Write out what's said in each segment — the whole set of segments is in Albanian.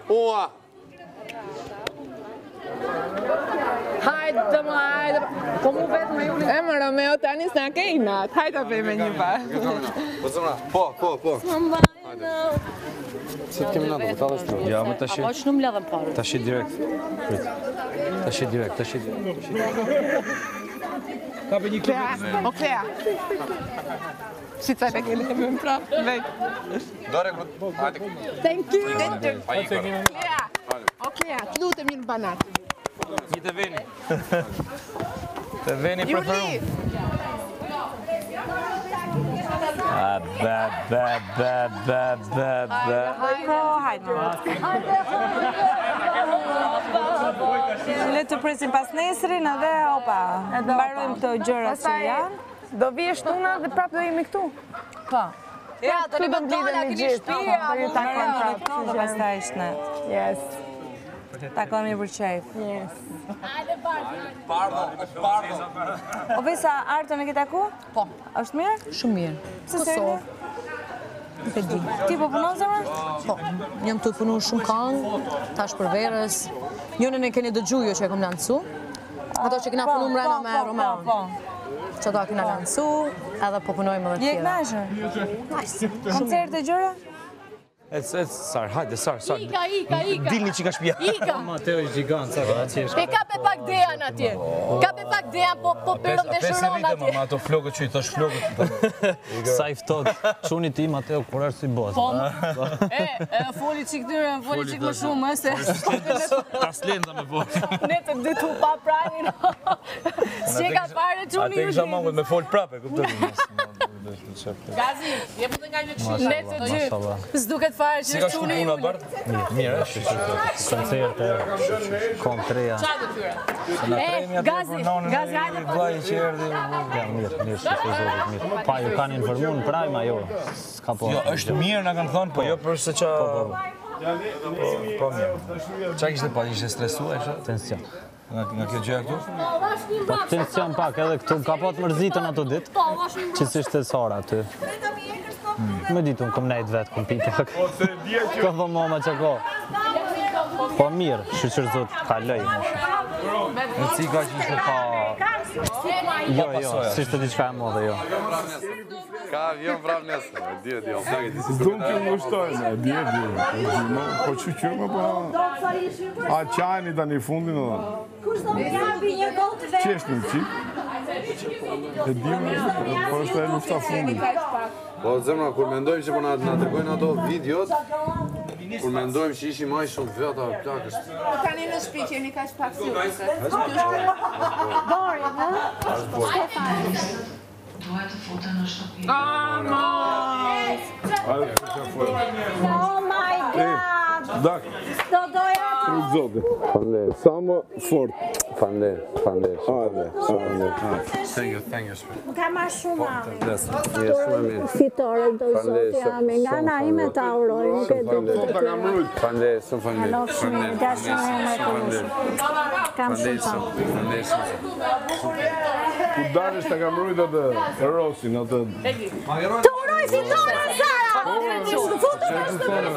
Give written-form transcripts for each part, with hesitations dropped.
Ua! Hajde më, hajde. Po mu vetë me Juli. E më Romeo, tani s'na ke inat. Hajde të bëjmë një pa. Po zëmra, po. Si të kemi natë, po t'allës të. Ja, më tashi. Apo që nuk më ledhen parë. Tashi direkt. Tashi direkt. Ka për një klea, o klea. Si të sajtë e keni me më prapë, vejt. Dore, hajde. Thank you. Klea. O klea, të lutem një në banat. Një të veni. Të veni preferum. Juli! Le të presim pas nesrin edhe opa. Mbarojmë këto gjëra që janë. Do vije shtuna dhe prapë do jemi këtu. Po. Ja, të do lidhen me gjithë. Do ju takojmë prapë dhe pastaj shnet. Yes. Takojmë për qejf. Yes. Pardo. O Vesa, Arton e ke taku? Po. Është mirë? Shumë mirë. Kosovë. Ti po punon zemra? Po, jam të punu shumë kangë, tash për verës. Njënën e keni dëgju jo që e kom lancu. Ato që kena punu mrena me Romeon. Që ato kena lancu, edhe po punojmë edhe Je tjera. knajshër? Koncert e gjëra? Sar, hajde, Sar. Ika. Dilni që ka shpia. Ika. Mateo i gjigant, Sar, atje E kape pak dejan atje. Kape pak dejan, po përëm dhe shëron atje. Ma ato flokët që i thosh flokët. Sa i ftot, quni ti, Mateo, kur është si boss. Po, foli që këtyre, foli që më shumë, se... Ta slenda me boss. Ne të dy tu pa pranin. Që ka fare quni Ate kisha mangut me fol prape, kuptoj. Gazi, je për të nga një këshirë. Ne të dy, s'duket fare që Ka quni shku puna bardh? Mirë, koncerte, kom treja. Qa dhe tyre? Gazi, hajde po. Vlaj që erdi, mirë, shqe zotit, mirë. Pa, ju kanë informu në prajma, jo, s'ka po. Jo, është mirë, nga kanë thonë, po jo për se qa... Po mirë. Qa kishte pa, ishte stresu, e shë? Tension. Nga kjo gjëja këtu? Po tension pak, edhe këtu, ka po të mërzitën ato ditë, që si shte Sara aty. Më ditu, në kom nejtë vetë, kom pi pak. Ka dhe mama që ko. Po mirë, shqyqër zot, ka lej. Në cika që ishte pa... Jo, si shte diqka e modhe, jo. Ka avion prap nesër, di. Zdun kjo më shtojnë, di. Po që qyrë me po... A qajni ta një fundin edhe? Qeshtin qik? E di me, po është e lufta fundin. Po zemra, kur mendojmë që po na tregojnë ato videot, kur mendojmë që ishim aq shumë veta plakës. Tani në shtëpi keni kaq pak si ose. Duhet të futen në shtëpi. Oh my God! Dak, truk zote. Fander, sa më fort. Fander. Hajde. Thank you. Ka ma shumë ami. Fitore do zoti ami. Nga na ime të auroj, nuk e di. Fander, shumë fander. Alo, shumë, dashnë me të lushë. Kam shumë pa. Ku dalësh të kam rujt atë Rosin, atë... Të uroj fitore, Sara! Futu në shtëpi,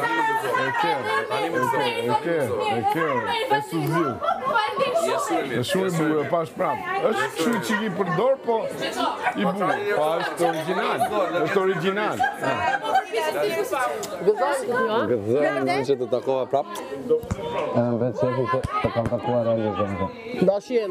E su zilë. E shumë i buë, pa është prapë. është shumë që i përdor, po i buë. Pa është original. është original. Gëzëm, që të takova prapë. Edhe në vetë që të kam takuar realizëm. Da shien.